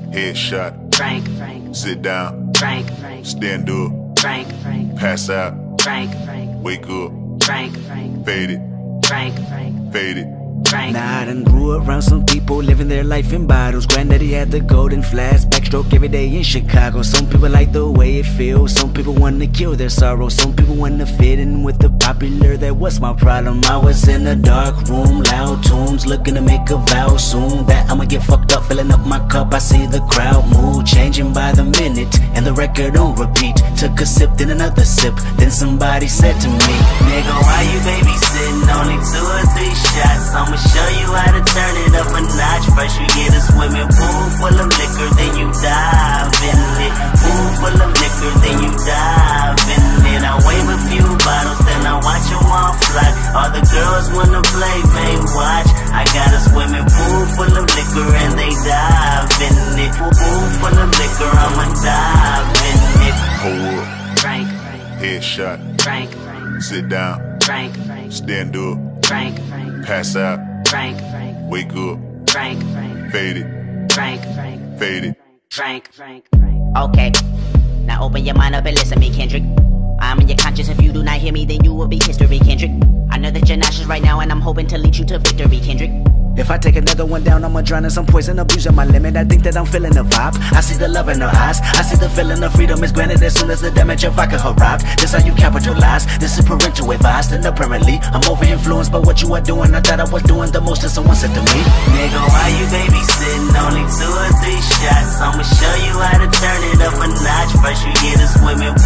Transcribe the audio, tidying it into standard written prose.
Headshot. Frank. Sit down. Frank. Stand up. Frank. Pass out. Frank. Wake up. Frank. Fade it. Frank. Fade it. Frank. Nah, I done grew around some people living their life in bottles. Granddaddy had the golden flask, backstroke every day in Chicago. Some people like the way it feels, some people wanna kill their sorrow. Some people wanna fit in with the popular, that was my problem. I was in a dark room, loud tunes, looking to make a vow soon that I'ma get fucked up, filling up my cup. I see the crowd mood changing by the minute, and the record on repeat. Took a sip, then another sip, then somebody said to me, nigga, why you babysitting? Only 2 or 3 shots, I'ma show you how to turn it up a notch. First you get a swimming pool full of liquor, then you dive in it. Pool full of liquor, then you dive in it. I wave a few bottles, then I watch them all fly. All the girls wanna play, they watch. I got a swimming pool full of liquor and they dive in it. Pool full of liquor, I'ma dive in it. Hold up. Frank. Headshot. Frank. Sit down. Frank. Stand up. Frank. Pass out. Frank. Wake up. Frank. Fade it. Frank. Fade it. Frank. Okay, now open your mind up and listen to me, Kendrick. I'm in your conscience. If you do not hear me, then you will be history, Kendrick. I know that you're nauseous right now, and I'm hoping to lead you to victory, Kendrick. If I take another one down, I'ma drown in some poison, abusing my limit. I think that I'm feeling the vibe. I see the love in her eyes. I see the feeling of freedom is granted as soon as the damage of vodka arrived. This how you capitalize. This is parental advised, and apparently I'm over influenced by what you are doing. I thought I was doing the most, and someone said to me, nigga, why you babysitting? Only 2 or 3 shots. I'ma show you how to turn it up a notch. First you get a swimming